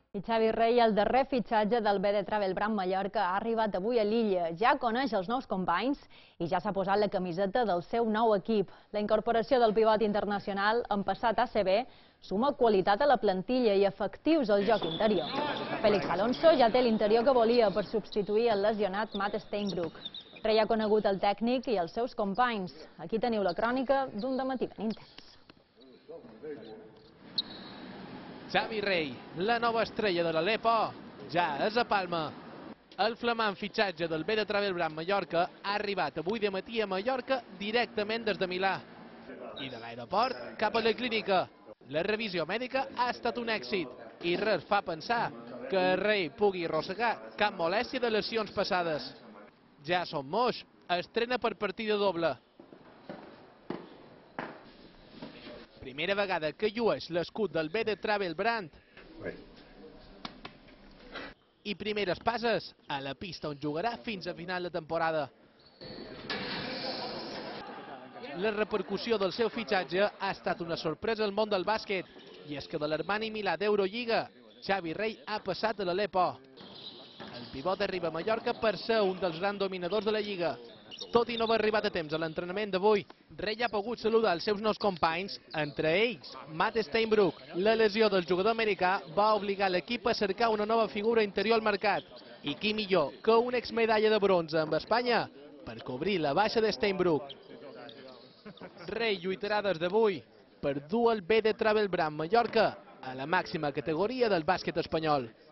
I Xavi Rey, el darrer fitxatge del BD Travel Brand Mallorca, ha arribat avui a l'illa. Ja coneix els nous companys i ja s'ha posat la camiseta del seu nou equip. La incorporació del pivot internacional, en passat ACB, suma qualitat a la plantilla i efectius al joc interior. Félix Alonso ja té l'interior que volia per substituir el lesionat Matt Steinbruch. Rey ha conegut el tècnic i els seus companys. Aquí teniu la crònica d'un dematí ben intens. Xavi Rey, la nova estrella de l'Alepo, ja és a Palma. El flamant fitxatge del BD Travel Brand Mallorca ha arribat avui de matí a Mallorca directament des de Milà. I de l'aeroport cap a la clínica. La revisió mèdica ha estat un èxit i res fa pensar que Rey pugui arrossegar cap molèstia de lesions passades. Ja som moix, estrena per partida doble. Primera vegada que llueix l'escut del BD Travel Brand. I primeres passes a la pista on jugarà fins a final de temporada. La repercussió del seu fitxatge ha estat una sorpresa al món del bàsquet. I és que de l'Armani Milà d'Eurolliga, Xavi Rey ha passat a l'Alepo. El pivot arriba a Mallorca per ser un dels grans dominadors de la Lliga. Tot i no haver arribat a temps a l'entrenament d'avui, Rey ha pogut saludar els seus nous companys, entre ells Matt Steinbruch. La lesió del jugador americà va obligar l'equip a cercar una nova figura interior al mercat. I qui millor que una exmedalla de bronze amb Espanya per cobrir la baixa de Steinbruch. Rey lluitarà des d'avui per dur el BD Travel Brand Mallorca a la màxima categoria del bàsquet espanyol.